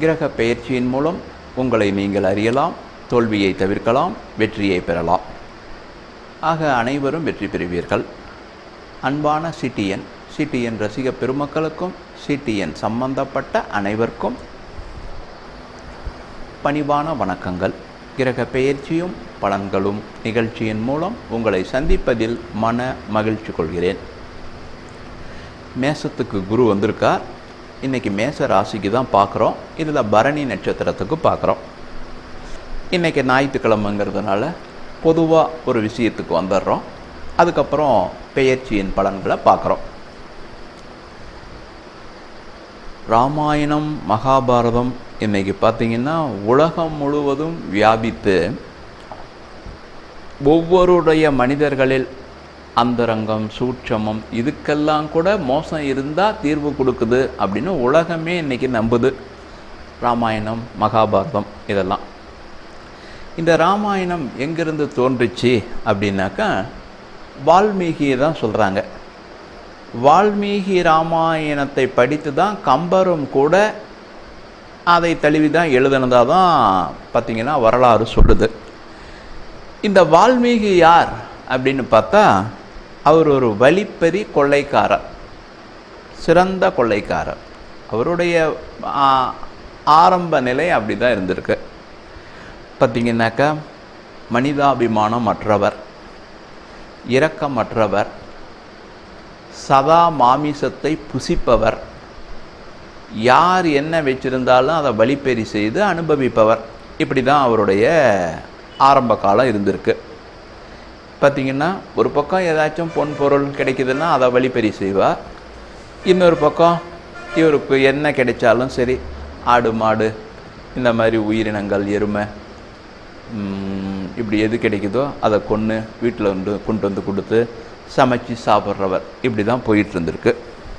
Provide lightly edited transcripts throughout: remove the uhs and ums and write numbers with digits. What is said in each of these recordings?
கிரக பெயர்ச்சியின் மூலம் உங்களை நீங்கள் அறியலாம், தோல்வியை தவிர்க்கலாம், வெற்றியை பெறலாம். ஆக அனைவரும் வெற்றி பெறுவீர்கள். அன்பான சிடிஎன் ரசிக பெருமக்களுக்கும் சிடிஎன் சம்பந்தப்பட்ட அனைவருக்கும் பணிவான வணக்கங்கள். கிரக பெயர்ச்சியும் பலன்களும் நிகழ்ச்சியின் மூலம் உங்களை சந்திப்பதில் மன மகிழ்ச்சி கொள்கிறேன். மேசத்துக்கு குரு வந்திருக்கார். இன்றைக்கி மேச ராசிக்கு தான் பார்க்குறோம். இதில் பரணி நட்சத்திரத்துக்கு பார்க்குறோம். இன்றைக்கி ஞாயிற்றுக்கிழமைங்கிறதுனால பொதுவாக ஒரு விஷயத்துக்கு வந்துடுறோம். அதுக்கப்புறம் பெயர்ச்சியின் பலன்களை பார்க்குறோம். ராமாயணம் மகாபாரதம் இன்றைக்கி பார்த்திங்கன்னா உலகம் முழுவதும் வியாபித்து ஒவ்வொருடைய மனிதர்களில் அந்தரங்கம், சூட்சமம் இதுக்கெல்லாம் கூட மோசம் இருந்தால் தீர்வு கொடுக்குது அப்படின்னு உலகமே இன்றைக்கி நம்புது. ராமாயணம் மகாபாரதம் இதெல்லாம். இந்த ராமாயணம் எங்கேருந்து தோன்றுச்சு அப்படின்னாக்கா வால்மீகியை தான் சொல்கிறாங்க. வால்மீகி ராமாயணத்தை படித்து தான் கம்பரும் கூட அதை தழுவி தான் எழுதினதாக தான் பார்த்திங்கன்னா வரலாறு சொல்லுது. இந்த வால்மீகி யார் அப்படின்னு பார்த்தா அவர் ஒரு வழிப்பறி கொள்ளைக்காரர், சிறந்த கொள்ளைக்காரர். அவருடைய ஆரம்ப நிலை அப்படி தான் இருந்திருக்கு. பார்த்திங்கனாக்கா மனிதாபிமானம் அற்றவர், இரக்கமற்றவர், சதா மாமிசத்தை புசிப்பவர், யார் என்ன வச்சிருந்தாலும் அதை வழிப்பறி செய்து அனுபவிப்பவர். இப்படி தான் அவருடைய ஆரம்ப காலம் இருந்திருக்கு. பார்த்திங்கன்னா ஒரு பக்கம் ஏதாச்சும் பொன் பொருள் கிடைக்குதுன்னா அதை வழிப்பறி செய்வார். இன்னொரு பக்கம் இவருக்கு என்ன கிடைச்சாலும் சரி, ஆடு மாடு இந்த மாதிரி உயிரினங்கள், எருமை இப்படி எது கிடைக்குதோ அதை வீட்டில் கொண்டு வந்து கொடுத்து சமைச்சு சாப்பிட்றவர். இப்படி தான் போயிட்டு இருந்திருக்கு.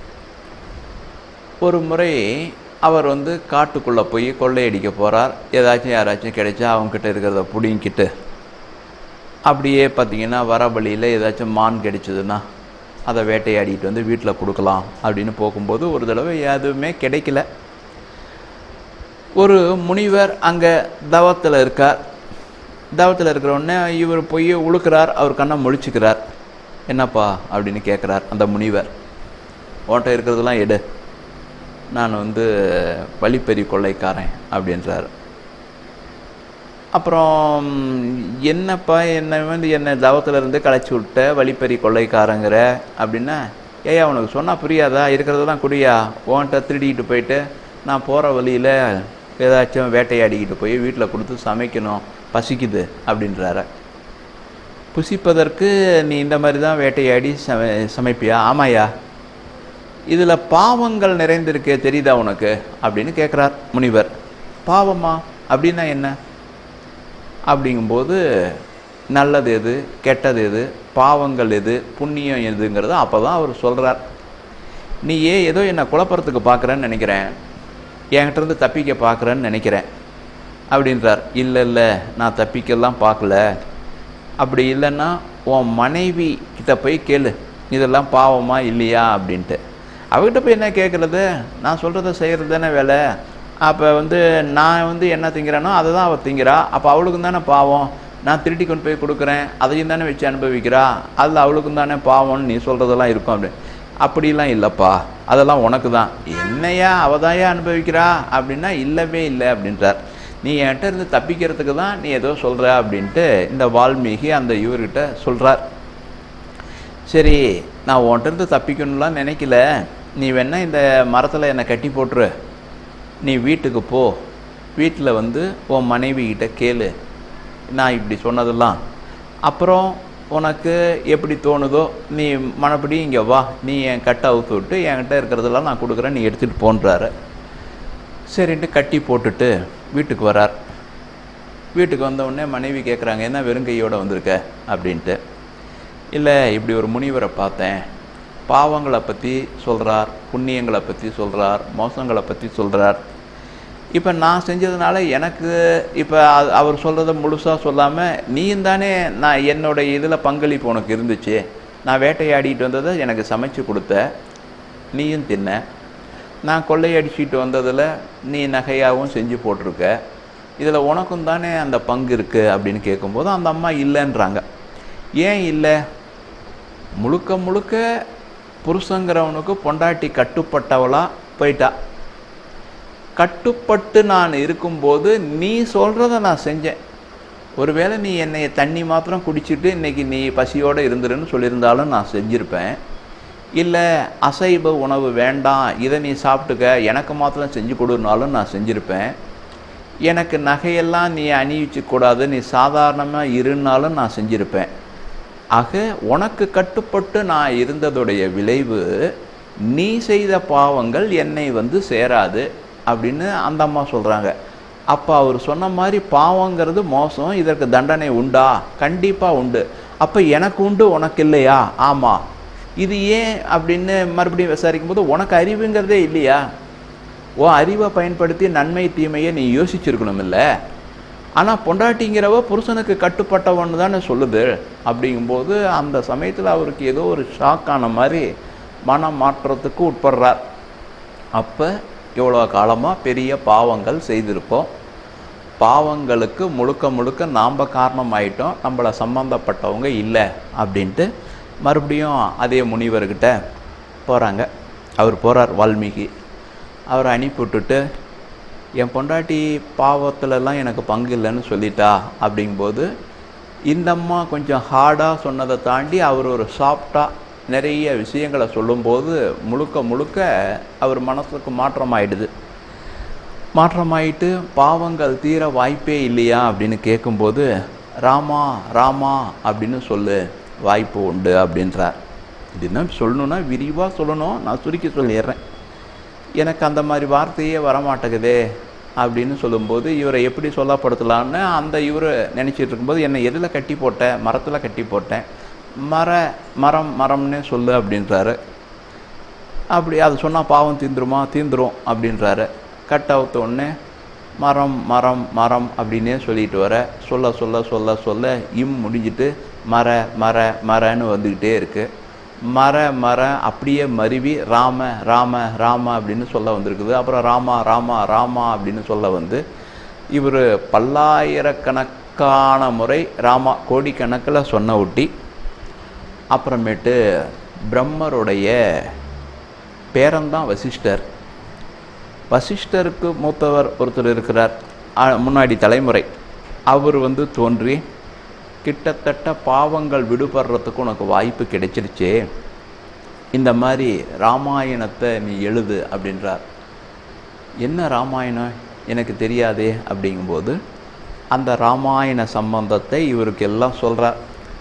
ஒரு முறை அவர் காட்டுக்குள்ளே போய் கொள்ளையடிக்க போகிறார். ஏதாச்சும் யாராச்சும் கிடைச்சா அவங்கக்கிட்ட இருக்கிறத பிடிங்கிட்டு அப்படியே பார்த்திங்கன்னா வர வழியில் ஏதாச்சும் மான் கிடைச்சதுன்னா அதை வேட்டையாடிட்டு வீட்டில் கொடுக்கலாம் அப்படின்னு போகும்போது ஒரு தடவை எதுவுமே கிடைக்கல. ஒரு முனிவர் அங்கே தவத்தில் இருக்கார். தவத்தில் இருக்கிறோடனே இவர் போய் உழுக்கிறார். அவர் கண்ணை முழிச்சுக்கிறார். என்னப்பா அப்படின்னு கேட்குறார் அந்த முனிவர். ஓட்ட இருக்கிறதெல்லாம் எடு, நான் வழிப்பறி கொள்ளைக்காரன் அப்படின்றார். அப்புறம் என்னப்பா என்னை தவத்தில் இருந்து களைச்சி விட்ட வழிப்பறி கொள்ளைக்காரங்கிற அப்படின்னா, ஏயா உனக்கு சொன்னால் புரியாதா? இருக்கிறதெல்லாம் குடியா, ஓன்ட்ட திருடிக்கிட்டு போயிட்டு நான் போகிற வழியில் ஏதாச்சும் வேட்டையாடிக்கிட்டு போய் வீட்டில் கொடுத்து சமைக்கணும், பசிக்குது அப்படின்றார. புசிப்பதற்கு நீ இந்த மாதிரி தான் வேட்டையாடி சமைப்பியா? ஆமாயா. இதில் பாவங்கள் நிறைந்திருக்கே தெரியுதா உனக்கு அப்படின்னு கேட்குறார் முனிவர். பாவமா அப்படின்னா என்ன அப்படிங்கும்போது, நல்லது எது, கெட்டது எது, பாவங்கள் எது, புண்ணியம் எதுங்கிறத அப்போ தான் அவர் சொல்கிறார். நீ ஏதோ என்னை குழப்பறதுக்கு பார்க்குறேன்னு நினைக்கிறேன், என்கிட்டருந்து தப்பிக்க பார்க்குறேன்னு நினைக்கிறேன் அப்படின்றார். இல்லை நான் தப்பிக்கலாம் பார்க்கல. அப்படி இல்லைன்னா உன் மனைவி கிட்ட போய் கேளு, இதெல்லாம் பாவமா இல்லையா அப்படின்ட்டு. அவகிட்ட போய் என்ன கேட்குறது? நான் சொல்கிறத செய்கிறது தானே வேலை. அப்போ நான் என்ன திங்கிறேனோ அதை தான் அவள் திங்கிறா. அப்போ அவளுக்கும் தானே பாவம். நான் திருட்டி கொண்டு போய் கொடுக்குறேன், அதையும் தானே வச்சு அனுபவிக்கிறா. அதில் அவளுக்கும் தானே பாவம்னு நீ சொல்கிறதெல்லாம் இருக்கும் அப்படி. அப்படிலாம் இல்லைப்பா, அதெல்லாம் உனக்கு தான். என்னையா அவதாயா அனுபவிக்கிறா அப்படின்னா இல்லவே இல்லை அப்படின்றார். நீ என்கிட்ட இருந்து தப்பிக்கிறதுக்கு தான் நீ ஏதோ சொல்கிற அப்படின்ட்டு இந்த வால்மீகி அந்த இவர்கிட்ட சொல்கிறார். சரி, நான் உன்கிட்ட இருந்து தப்பிக்கணும்லாம் நினைக்கல. நீ வேணா இந்த மரத்தில் என்னை கட்டி போட்டுரு, நீ வீட்டுக்கு போ, வீட்டில் உன் மனைவிக்கிட்ட கேளு நான் இப்படி சொன்னதெல்லாம். அப்புறம் உனக்கு எப்படி தோணுதோ நீ மனப்படி இங்கே வா, நீ என் கட்டை அவுத்து விட்டு என்கிட்ட இருக்கிறதெல்லாம் நான் கொடுக்குறேன், நீ எடுத்துகிட்டு போன்றாரு. சரின்ட்டு கட்டி போட்டுட்டு வீட்டுக்கு வரார். வீட்டுக்கு வந்தவுடனே மனைவி கேட்குறாங்க, என்ன வெறுங்கையோடு வந்திருக்க அப்படின்ட்டு. இல்லை, இப்படி ஒரு முனிவரை பார்த்தேன், பாவங்களை பற்றி சொல்கிறார், புண்ணியங்களை பற்றி சொல்கிறார், மோசங்களை பற்றி சொல்கிறார். இப்போ நான் செஞ்சதுனால எனக்கு இப்போ அவர் சொல்கிறத முழுசாக சொல்லாமல் நீயும் தானே நான் என்னுடைய இதில் பங்களிப்பு உனக்கு இருந்துச்சு, நான் வேட்டையாடிட்டு வந்ததை எனக்கு சமைச்சு கொடுத்த, நீயும் தின்ன, நான் கொள்ளையடிச்சிட்டு வந்ததில் நீ நகையாகவும் செஞ்சு போட்டிருக்க, இதில் உனக்கும் தானே அந்த பங்கு இருக்குது அப்படின்னு கேட்கும்போது அந்த அம்மா இல்லைன்றாங்க. ஏன் இல்லை? முழுக்க முழுக்க புருஷங்கிறவனுக்கு பொண்டாட்டி கட்டுப்பட்டவளாக போயிட்டா. கட்டுப்பட்டு நான் இருக்கும்போது நீ சொல்கிறத நான் செஞ்சேன். ஒருவேளை நீ என்னை தண்ணி மாத்திரம் குடிச்சிட்டு இன்றைக்கி நீ பசியோடு இருந்துருன்னு சொல்லியிருந்தாலும் நான் செஞ்சுருப்பேன். இல்லை அசைவ உணவு வேண்டாம், இதை நீ சாப்பிட்டுக்க, எனக்கு மாத்திரம் செஞ்சு கொடுனாலும் நான் செஞ்சுருப்பேன். எனக்கு நகையெல்லாம் நீ அணிவிச்சக்கூடாது, நீ சாதாரணமாக இருன்னாலும் நான் செஞ்சுருப்பேன். ஆக உனக்கு கட்டுப்பட்டு நான் இருந்ததுடைய விளைவு நீ செய்த பாவங்கள் என்னை வந்து சேராது அப்படின்னு அந்த அம்மா சொல்கிறாங்க. அப்போ அவர் சொன்ன மாதிரி பாவங்கிறது மோசம், இதற்கு தண்டனை உண்டா? கண்டிப்பாக உண்டு. அப்போ எனக்கு உண்டு உனக்கு இல்லையா? ஆமாம். இது ஏன் அப்படின்னு மறுபடியும் விசாரிக்கும் போது உனக்கு அறிவுங்கிறதே இல்லையா? அறிவை பயன்படுத்தி நன்மை தீமையை நீ யோசிச்சிருக்கணும் இல்லை. ஆனால் பொண்டாட்டிங்கிறவ புருஷனுக்கு கட்டுப்பட்டவன்னு தானே சொல்லுது. அப்படிங்கும்போது அந்த சமயத்தில் அவருக்கு ஏதோ ஒரு ஷாக்கான மாதிரி மன மாற்றத்துக்கு உட்படுறார். அப்போ எவ்வளோ காலமாக பெரிய பாவங்கள் செய்திருப்போம், பாவங்களுக்கு முழுக்க முழுக்க நாம் காரணமாயிட்டோம், நம்மளை சம்பந்தப்பட்டவங்க இல்லை அப்படின்ட்டு மறுபடியும் அதே முனிவர்கிட்ட போகிறாங்க. அவர் போகிறார், வால்மீகி. அவரை அனுப்பிவிட்டுட்டு என் பொண்டாட்டி பாவத்துலலாம் எனக்கு பங்கு இல்லைன்னு சொல்லிட்டா அப்படிங்கும்போது இந்த அம்மா கொஞ்சம் ஹார்டாக சொன்னதை தாண்டி அவர் ஒரு சாஃப்டாக நிறைய விஷயங்களை சொல்லும்போது முழுக்க முழுக்க அவர் மனசுக்கு மாற்றமாயிடுது. மாற்றமாயிட்டு பாவங்கள் தீர வாய்ப்பே இல்லையா அப்படின்னு கேட்கும்போது ராமா ராமா அப்படின்னு சொல்லு, வாய்ப்பு உண்டு அப்படின்றார். இதுனா சொல்லணுன்னா விரிவாக சொல்லணும், நான் சுருக்கி சொல்லிடுறேன். எனக்கு அந்த மாதிரி வார்த்தையே வரமாட்டேங்குதே அப்படின்னு சொல்லும்போது இவரை எப்படி சொல்லப்படுத்தலான்னு அந்த இவர் நினச்சிட்டு இருக்கும்போது என்னை எதில் கட்டி போட்டேன்? மரத்தில் கட்டி போட்டேன். மரம் மரம்னே சொல்லு அப்படின்றாரு. அப்படி அது சொன்னால் பாவம் தீந்துருமா? தீந்துரும் அப்படின்றாரு. கட் அவுத்த உடனே மரம் மரம் மரம் அப்படின்னே சொல்லிட்டு வர சொல்ல சொல்ல சொல்ல சொல்ல முடிஞ்சிட்டு மர மர மரன்னு வந்துக்கிட்டே இருக்குது. மர மர அப்படியே மருவி ராம ராம ராம அப்படின்னு சொல்ல வந்திருக்குது. அப்புறம் ராமா ராமா ராமா அப்படின்னு சொல்ல வந்து இவர் பல்லாயிரக்கணக்கான முறை ராமா கோடிக்கணக்கில் சொன்ன ஒட்டி அப்புறமேட்டு பிரம்மருடைய பேரன்தான் வசிஷ்டர். வசிஷ்டருக்கு மூத்தவர் ஒருத்தர் இருக்கிறார், முன்னாடி தலைமுறை. அவர் வந்து தோன்றி கிட்டத்தட்ட பாவங்கள் விடுபடுறதுக்கு உனக்கு வாய்ப்பு கிடைச்சிருச்சே, இந்த மாதிரி ராமாயணத்தை நீ எழுது அப்படின்றார். என்ன ராமாயணம் எனக்கு தெரியாதே அப்படிங்கும்போது அந்த ராமாயண சம்பந்தத்தை இவருக்கு எல்லாம் சொல்கிறார்.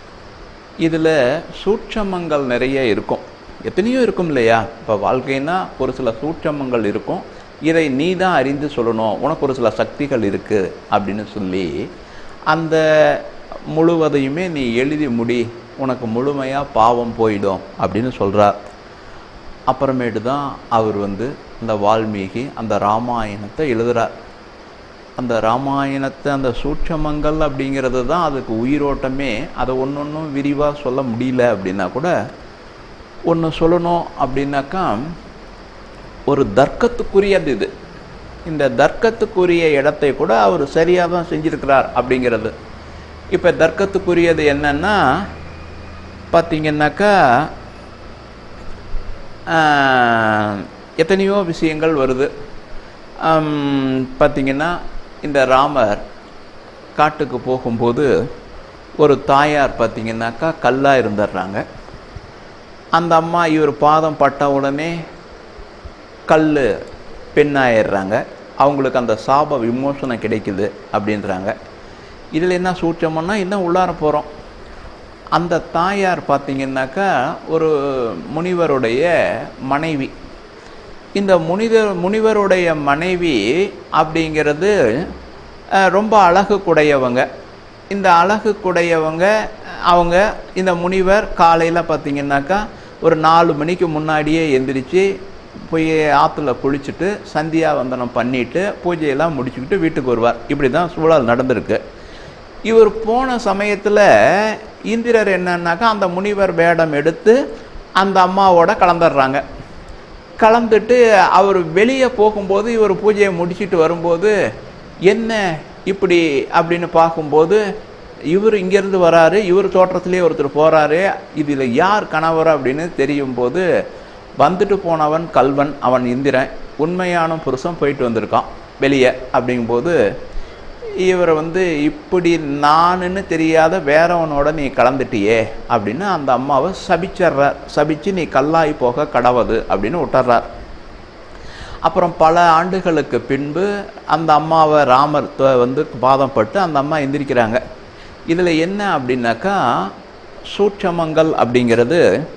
இதில் சூட்சமங்கள் நிறைய இருக்கும், எத்தனையோ இருக்கும் இல்லையா? இப்போ வாழ்க்கைன்னா ஒரு சில சூட்சமங்கள் இருக்கும், இதை நீ தான் அறிந்து சொல்லணும், உனக்கு ஒரு சில சக்திகள் இருக்குது அப்படின்னு சொல்லி அந்த முழுவதையுமே நீ எழுதி முடி, உனக்கு முழுமையாக பாவம் போயிடும் அப்படின்னு சொல்கிறார். அப்புறமேட்டு தான் அவர் வந்து இந்த வால்மீகி அந்த ராமாயணத்தை எழுதுகிறார். அந்த ராமாயணத்தை அந்த சூட்சமங்கள் அப்படிங்கிறது தான் அதுக்கு உயிரோட்டமே. அதை ஒன்றும் விரிவாக சொல்ல முடியல அப்படின்னா கூட ஒன்று சொல்லணும் அப்படின்னாக்கா ஒரு தர்க்கத்துக்குரியது இது. இந்த தர்க்கத்துக்குரிய இடத்தை கூட அவர் சரியாக தான் செஞ்சுருக்கிறார் அப்படிங்கிறது. இப்போ தர்க்கத்துக்குரியது என்னன்னா பார்த்திங்கன்னாக்கா எத்தனையோ விஷயங்கள் வருது. பார்த்திங்கன்னா இந்த ராமர் காட்டுக்கு போகும்போது ஒரு தாயார் பார்த்திங்கன்னாக்கா கல்லாக இருந்துடுறாங்க. அந்த அம்மா இவர் பாதம் பட்ட உடனே கல் பெண்ணாயிடுறாங்க. அவங்களுக்கு அந்த சாப விமோசனம் கிடைக்குது அப்படின்றாங்க. இதில் என்ன சூட்சம்னா இன்னும் உள்ளார போகிறோம். அந்த தாயார் பார்த்திங்கன்னாக்கா ஒரு முனிவருடைய மனைவி. இந்த முனிவருடைய மனைவி அப்படிங்கிறது ரொம்ப அழகு கூடையவங்க. இந்த அழகு கூடையவங்க அவங்க இந்த முனிவர் காலையில் பார்த்திங்கன்னாக்கா ஒரு 4 மணிக்கு முன்னாடியே எந்திரிச்சு போய் ஆற்றுல குளிச்சுட்டு சந்தியா வந்தனம் பண்ணிவிட்டு பூஜையெல்லாம் முடிச்சுக்கிட்டு வீட்டுக்கு வருவார். இப்படி தான் சூழல் நடந்திருக்கு. இவர் போன சமயத்தில் இந்திரர் என்னன்னாக்கா அந்த முனிவர் வேடம் எடுத்து அந்த அம்மாவோட கலந்துடுறாங்க. கலந்துட்டு அவர் வெளியே போகும்போது இவர் பூஜையை முடிச்சுட்டு வரும்போது என்ன இப்படி அப்படின்னு பார்க்கும்போது இவர் இங்கேருந்து வராரு, இவர் தோற்றத்திலே ஒருத்தர் போகிறாரு, இதில் யார் கணவர் அப்படின்னு தெரியும் போது வந்துட்டு போனவன் கல்வன், அவன் இந்திரன், உண்மையான புருஷன் போயிட்டு வந்திருக்கான் வெளியே. அப்படிங்கும்போது இவரை இப்படி நானுன்னு தெரியாத வேறவனோட நீ கலந்துட்டியே அப்படின்னு அந்த அம்மாவை சபிச்சிட்றார். சபிச்சு நீ கல்லாய் போக கடவுது அப்படின்னு விட்டுறார். அப்புறம் பல ஆண்டுகளுக்கு பின்பு அந்த அம்மாவை ராமர் பாதம் பட்டு அந்த அம்மா எந்திரிக்கிறாங்க. இதில் என்ன அப்படின்னாக்கா சூட்சமங்கள் அப்படிங்கிறது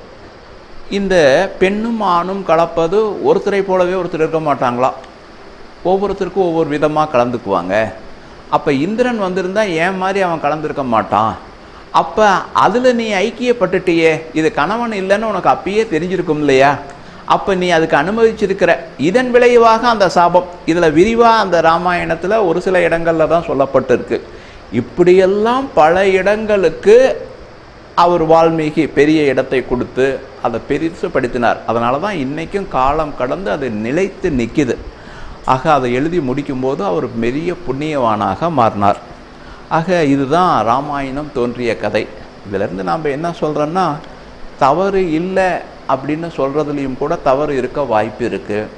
இந்த பெண்ணும் ஆணும் கலப்பது ஒருத்தரை போலவே ஒருத்தர் இருக்க மாட்டாங்களா, ஒவ்வொருத்தருக்கும் ஒவ்வொரு விதமாக கலந்துக்குவாங்க. அப்போ இந்திரன் வந்திருந்தால் ஏன் மாதிரி அவன் கலந்துருக்க மாட்டான். அப்போ அதில் நீ ஐக்கியப்பட்டுட்டியே, இது கணவன் இல்லைன்னு உனக்கு அப்பயே தெரிஞ்சிருக்கும் இல்லையா, அப்போ நீ அதுக்கு அனுமதிச்சிருக்கிற, இதன் விளைவாக அந்த சாபம். இதில் விரிவாக அந்த ராமாயணத்தில் ஒரு சில இடங்களில் தான் சொல்லப்பட்டிருக்கு. இப்படியெல்லாம் பல இடங்களுக்கு அவர் வால்மீகி பெரிய இடத்தை கொடுத்து அதை பெருசுப்படுத்தினார். அதனால தான் இன்றைக்கும் காலம் கடந்து அது நிலைத்து நிற்கிது. ஆக அதை எழுதி முடிக்கும்போது அவர் பெரிய புண்ணியவானாக மாறினார். ஆக இதுதான் ராமாயணம் தோன்றிய கதை. இதிலிருந்து நாம் என்ன சொல்கிறோன்னா, தவறு இல்லை அப்படின்னு சொல்கிறதுலையும் கூட தவறு இருக்க வாய்ப்பு இருக்குது.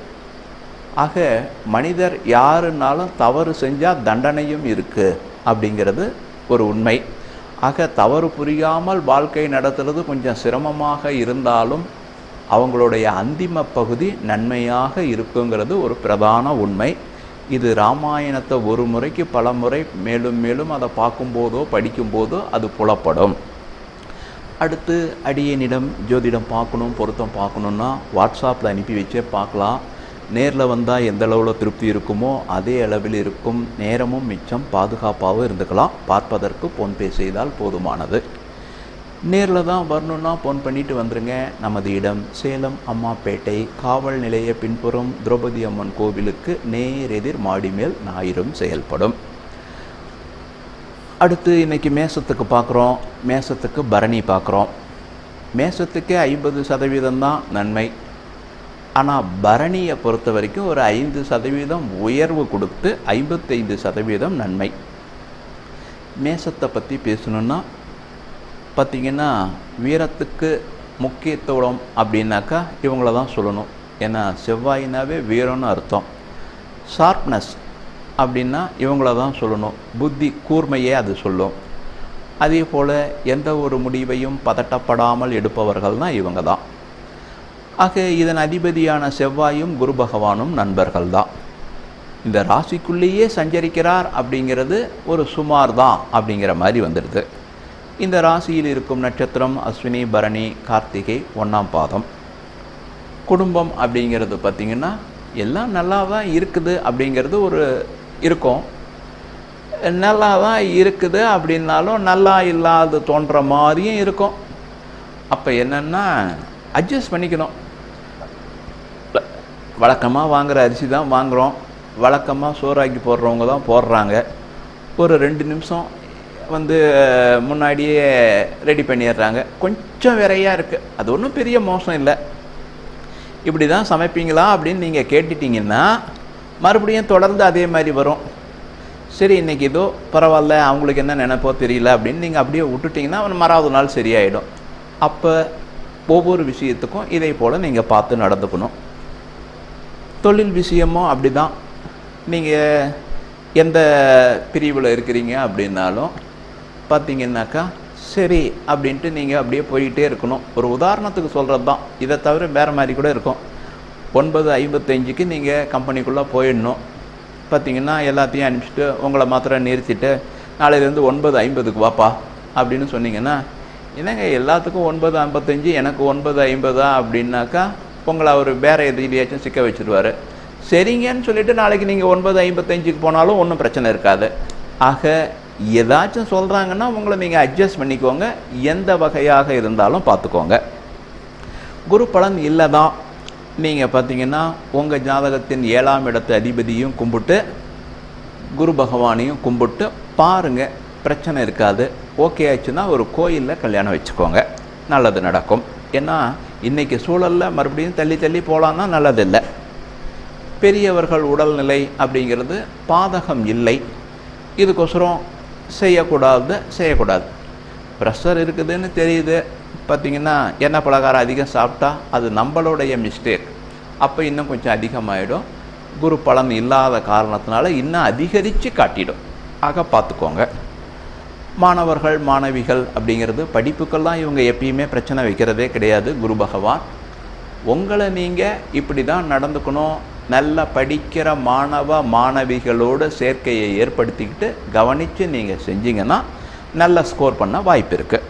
ஆக மனிதர் யாருன்னாலும் தவறு செஞ்சால் தண்டனையும் இருக்குது அப்படிங்கிறது ஒரு உண்மை. ஆக தவறு புரியாமல் வாழ்க்கை நடத்துறது கொஞ்சம் சிரமமாக இருந்தாலும் அவங்களுடைய அந்திம பகுதி நன்மையாக இருக்குங்கிறது ஒரு பிரதான உண்மை. இது ராமாயணத்தை ஒரு முறைக்கு பல முறை மேலும் மேலும் அதை பார்க்கும்போதோ படிக்கும்போதோ அது புலப்படும். அடுத்து அடியனிடம் ஜோதிடம் பார்க்கணும், பொருத்தம் பார்க்கணுன்னா வாட்ஸ்அப்பில் அனுப்பி வச்சே பார்க்கலாம். நேரில் வந்தால் எந்த அளவில் திருப்தி இருக்குமோ அதே அளவில் இருக்கும். நேரமும் மிச்சம், பாதுகாப்பாகவும் இருந்துக்கலாம். பார்ப்பதற்கு ஃபோன்பே செய்தால் போதுமானது. நேரில் தான் வரணுன்னா ஃபோன் பண்ணிவிட்டு வந்துடுங்க. நமது இடம் சேலம் அம்மாப்பேட்டை காவல் நிலைய பின்புறம் திரௌபதி அம்மன் கோவிலுக்கு நேரெதிர் மாடி மேல் ஞாயிறும் செயல்படும். அடுத்து இன்றைக்கி மேசத்துக்கு பார்க்குறோம். மேசத்துக்கு பரணி பார்க்குறோம். மேசத்துக்கு 50% தான் நன்மை. ஆனால் பரணியை பொறுத்த வரைக்கும் ஒரு 5% உயர்வு கொடுத்து 55% நன்மை. மேசத்தை பற்றி பேசணுன்னா பார்த்திங்கன்னா வீரத்துக்கு முக்கியத்துவம் அப்படின்னாக்கா இவங்கள தான் சொல்லணும். ஏன்னா செவ்வாயினாவே வீரம்னு அர்த்தம். ஷார்ப்னஸ் அப்படின்னா இவங்கள தான் சொல்லணும். புத்தி கூர்மையே அது சொல்லும். அதே போல் எந்த ஒரு முடிவையும் பதட்டப்படாமல் எடுப்பவர்கள்னால் இவங்க தான். ஆக இதன் அதிபதியான செவ்வாயும் குரு பகவானும் நண்பர்கள் தான். இந்த ராசிக்குள்ளேயே சஞ்சரிக்கிறார் அப்படிங்கிறது ஒரு சுமார் தான் அப்படிங்கிற மாதிரி வந்துடுது. இந்த ராசியில் இருக்கும் நட்சத்திரம் அஸ்வினி பரணி கார்த்திகை 1ஆம் பாதம். குடும்பம் அப்படிங்கிறது பார்த்திங்கன்னா எல்லாம் நல்லா தான் இருக்குது அப்படிங்கிறது ஒரு இருக்கும். நல்லா தான் இருக்குது அப்படின்னாலும் நல்லா இல்லாது தோன்ற மாதிரியும் இருக்கும். அப்போ என்னென்னா அட்ஜஸ்ட் பண்ணிக்கணும். வழக்கமாக வாங்குகிற அரிசி தான் வாங்குகிறோம், வழக்கமாக சோறாக்கி போடுறவங்க தான் போடுறாங்க. ஒரு 2 நிமிஷம் முன்னாடியே ரெடி பண்ணிடுறாங்க. கொஞ்சம் விரையாக இருக்குது, அது ஒன்றும் பெரிய மோசம் இல்லை. இப்படி தான் சமைப்பீங்களா அப்படின்னு நீங்கள் கேட்டுட்டிங்கன்னா மறுபடியும் தொடர்ந்து அதே மாதிரி வரும். சரி இன்றைக்கி ஏதோ பரவாயில்ல, அவங்களுக்கு என்ன நினைப்போ தெரியல அப்படின்னு நீங்கள் அப்படியே விட்டுட்டிங்கன்னா மறாவது நாள் சரியாயிடும். அப்போ ஒவ்வொரு விஷயத்துக்கும் இதை போல் நீங்கள் பார்த்து நடந்துக்கணும். தொழில் விஷயமும் அப்படி தான். நீங்கள் எந்த பிரிவில் இருக்கிறீங்க அப்படின்னாலும் பார்த்தீங்கன்னாக்கா சரி அப்படின்ட்டு நீங்கள் அப்படியே போயிட்டே இருக்கணும். ஒரு உதாரணத்துக்கு சொல்கிறது தான், இதை தவிர வேறு மாதிரி கூட இருக்கும். 9:55க்கு நீங்கள் கம்பெனிக்குள்ளே போயிடணும். பார்த்தீங்கன்னா எல்லாத்தையும் அனுப்பிச்சிட்டு உங்களை மாத்திரம் நிறுத்திட்டு நாளையிலேருந்து 9:50க்கு வாப்பா அப்படின்னு சொன்னீங்கன்னா, என்னங்க எல்லாத்துக்கும் 9:55 எனக்கு 9:50 அப்படின்னாக்கா உங்களை அவர் வேறு எதுலையாச்சும் சிக்க வச்சுருவார். சரிங்கன்னு சொல்லிவிட்டு நாளைக்கு நீங்கள் 9:55க்கு போனாலும் ஒன்றும் பிரச்சனை இருக்காது. ஆக ஏதாச்சும் சொல்கிறாங்கன்னா உங்களை நீங்கள் அட்ஜஸ்ட் பண்ணிக்கோங்க. எந்த வகையாக இருந்தாலும் பார்த்துக்கோங்க. குரு பலன் இல்லை தான். நீங்கள் பார்த்தீங்கன்னா உங்கள் ஜாதகத்தின் 7ஆம் இடத்து அதிபதியும் கும்பிட்டு குரு பகவானையும் கும்பிட்டு பாருங்கள், பிரச்சனை இருக்காது. ஓகே ஆச்சுன்னா ஒரு கோயிலில் கல்யாணம் வச்சுக்கோங்க, நல்லது நடக்கும். ஏன்னா இன்றைக்கி சூழலில் மறுபடியும் தள்ளி தள்ளி போகலான்னா நல்லதில்லை. பெரியவர்கள் உடல்நிலை அப்படிங்கிறது பாதகம் இல்லை, இதுக்கொசரம் செய்யக்கூடாது. ப்ரெஷர் இருக்குதுன்னு தெரியுது, பார்த்திங்கன்னா எண்ணெய் பலகாரம் அதிகம் சாப்பிட்டா அது நம்மளுடைய மிஸ்டேக், அப்போ இன்னும் கொஞ்சம் அதிகமாகிடும். குரு பலன் இல்லாத காரணத்தினால இன்னும் அதிகரித்து காட்டிடும். ஆக பார்த்துக்கோங்க. மாணவர்கள் மாணவிகள் அப்படிங்கிறது படிப்புக்கெல்லாம் இவங்க எப்பயுமே பிரச்சனை வைக்கிறதே கிடையாது. குரு பகவான் உங்களை நீங்கள் இப்படி தான் நடந்துக்கணும், நல்லா படிக்கிற மாணவ மாணவிகளோடு சேர்க்கையை ஏற்படுத்திக்கிட்டு கவனித்து நீங்கள் செஞ்சீங்கன்னா நல்ல ஸ்கோர் பண்ண வாய்ப்பு இருக்குது.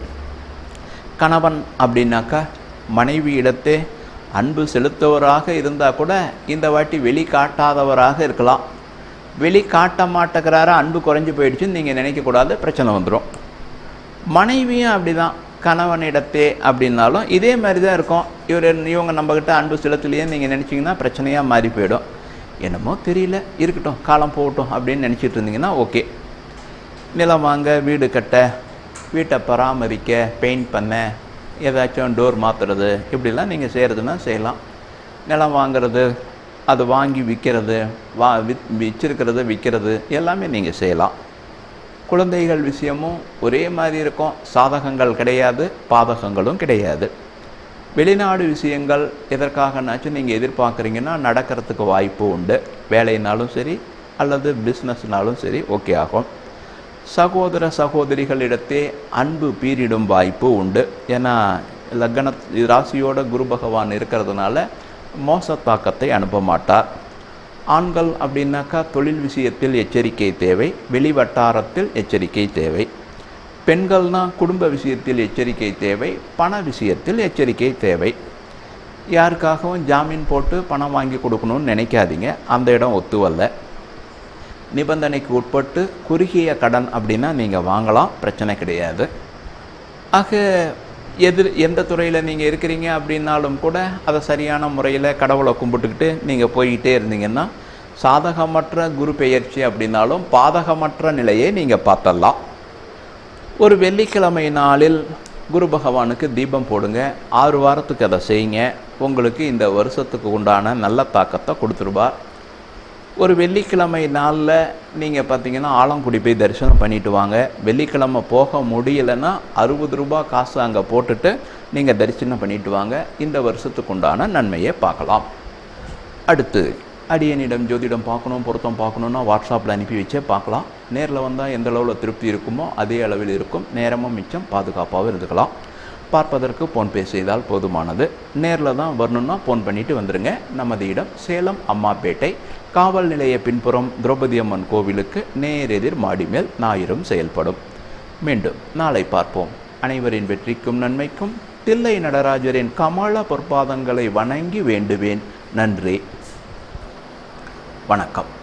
கணவன் அப்படின்னாக்கா மனைவி இடத்தே அன்பு செலுத்துவராக இருந்தால் கூட இந்த வாட்டி வெளிக்காட்டாதவராக இருக்கலாம். வெளிக்காட்ட மாட்டேங்கிறார அன்பு குறைஞ்சி போயிடுச்சுன்னு நீங்கள் நினைக்கக்கூடாது, பிரச்சனை வந்துடும். மனைவியும் அப்படி தான், கணவனிடத்தே அப்படின்னாலும் இதே மாதிரி தான் இருக்கும். இவங்க நம்மக்கிட்ட அன்பு செலுத்தலையே நீங்கள் நினச்சிங்கன்னா பிரச்சனையாக மாறி போயிடும். என்னமோ தெரியல, இருக்கட்டும், காலம் போகட்டும் அப்படின்னு நினச்சிட்டு இருந்தீங்கன்னா ஓகே. நிலம் வாங்க, வீடு கட்ட, வீட்டை பராமரிக்க, பெயிண்ட் பண்ண, ஏதாச்சும் டோர் மாற்றுறது, இப்படிலாம் நீங்கள் செய்கிறதுனா செய்யலாம். நிலம் வாங்கிறது, அது வாங்கி விற்கிறது, வச்சிருக்கிறது விற்கிறது, எல்லாமே நீங்கள் செய்யலாம். குழந்தைகள் விஷயமும் ஒரே மாதிரி இருக்கும், சாதகங்கள் கிடையாது, பாதகங்களும் கிடையாது. வெளிநாடு விஷயங்கள் எதற்காகனாச்சும் நீங்கள் எதிர்பார்க்குறீங்கன்னா நடக்கிறதுக்கு வாய்ப்பு உண்டு. வேலைனாலும் சரி அல்லது பிஸ்னஸ்னாலும் சரி ஓகே ஆகும். சகோதர சகோதரிகளிடத்தே அன்பு பீரிடும் வாய்ப்பு உண்டு. ஏன்னா லக்ன ராசியோட குரு பகவான் இருக்கிறதுனால மோசத்தாக்கத்தை அனுப்ப மாட்டார். ஆண்கள் அப்படின்னாக்கா தொழில் விஷயத்தில் எச்சரிக்கை தேவை, வெளி வட்டாரத்தில் எச்சரிக்கை தேவை. பெண்கள்னால் குடும்ப விஷயத்தில் எச்சரிக்கை தேவை, பண விஷயத்தில் எச்சரிக்கை தேவை. யாருக்காகவும் ஜாமீன் போட்டு பணம் வாங்கி கொடுக்கணும்னு நினைக்காதீங்க, அந்த இடம் ஒத்துவல்ல. நிபந்தனைக்கு உட்பட்டு குறுகிய கடன் அப்படின்னா நீங்கள் வாங்கலாம், பிரச்சனை கிடையாது. ஆக எந்த துறையில் நீங்கள் இருக்கிறீங்க அப்படின்னாலும் கூட அதை சரியான முறையில் கடவுளை கும்பிட்டுக்கிட்டு நீங்கள் போய்கிட்டே இருந்தீங்கன்னா சாதகமற்ற குரு பெயர்ச்சி அப்படின்னாலும் பாதகமற்ற நிலையை நீங்கள் பார்த்தரலாம். ஒரு வெள்ளிக்கிழமை நாளில் குரு பகவானுக்கு தீபம் போடுங்க, 6 வாரத்துக்கு அதை செய்யுங்க. உங்களுக்கு இந்த வருஷத்துக்கு உண்டான நல்ல தாக்கத்தை கொடுத்துருவார். ஒரு வெள்ளிக்கிழமை நாளில் நீங்கள் பார்த்தீங்கன்னா ஆலங்குடி போய் தரிசனம் பண்ணிட்டு வாங்க. வெள்ளிக்கிழமை போக முடியலைன்னா 60 ரூபா காசு அங்கே போட்டுட்டு நீங்கள் தரிசனம் பண்ணிட்டு வாங்க. இந்த வருஷத்துக்கு உண்டான நன்மையை பார்க்கலாம். அடுத்து அடியனிடம் ஜோதிடம் பார்க்கணும், பொருத்தம் பார்க்கணுன்னா வாட்ஸ்அப்பில் அனுப்பி வச்சே பார்க்கலாம். நேரில் வந்தால் எந்த அளவில் திருப்தி இருக்குமோ அதே அளவில் இருக்கும், நேரமும் மிச்சம், பாதுகாப்பாகவும் இருந்துக்கலாம். பார்ப்பதற்கு ஃபோன்பே செய்தால் போதுமானது. நேரில் தான் வரணுன்னா ஃபோன் பண்ணிவிட்டு வந்துடுங்க. நமது இடம் சேலம் அம்மாப்பேட்டை, காவல் நிலைய பின்புறம் திரௌபதி அம்மன் கோவிலுக்கு நேரெதிர் மாடி மேல் ஞாயிறும் செயல்படும். மீண்டும் நாளை பார்ப்போம். அனைவரின் வெற்றிக்கும் நன்மைக்கும் தில்லை நடராஜரின் கமல பொற்பாதங்களை வணங்கி வேண்டுவேன். நன்றி, வணக்கம்.